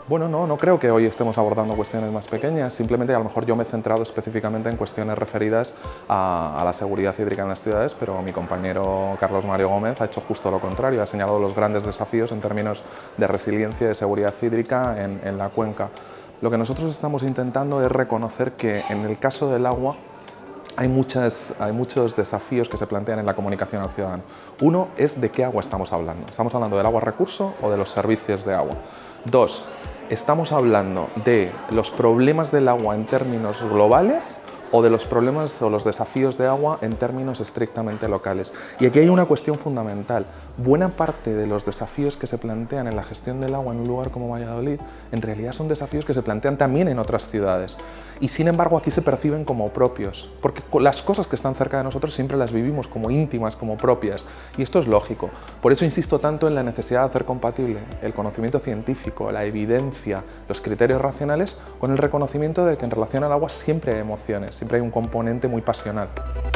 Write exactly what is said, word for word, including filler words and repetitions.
Bueno, no, no creo que hoy estemos abordando cuestiones más pequeñas, simplemente a lo mejor yo me he centrado específicamente en cuestiones referidas a, a la seguridad hídrica en las ciudades, pero mi compañero Carlos Mario Gómez ha hecho justo lo contrario, ha señalado los grandes desafíos en términos de resiliencia y de seguridad hídrica en, en la cuenca. Lo que nosotros estamos intentando es reconocer que en el caso del agua Hay, muchas, hay muchos desafíos que se plantean en la comunicación al ciudadano. Uno es de qué agua estamos hablando. ¿Estamos hablando del agua recurso o de los servicios de agua? Dos, ¿estamos hablando de los problemas del agua en términos globales o de los problemas o los desafíos de agua en términos estrictamente locales? Y aquí hay una cuestión fundamental. Buena parte de los desafíos que se plantean en la gestión del agua en un lugar como Valladolid, en realidad son desafíos que se plantean también en otras ciudades. Y sin embargo aquí se perciben como propios, porque las cosas que están cerca de nosotros siempre las vivimos como íntimas, como propias. Y esto es lógico. Por eso insisto tanto en la necesidad de hacer compatible el conocimiento científico, la evidencia, los criterios racionales, con el reconocimiento de que en relación al agua siempre hay emociones, siempre hay un componente muy pasional.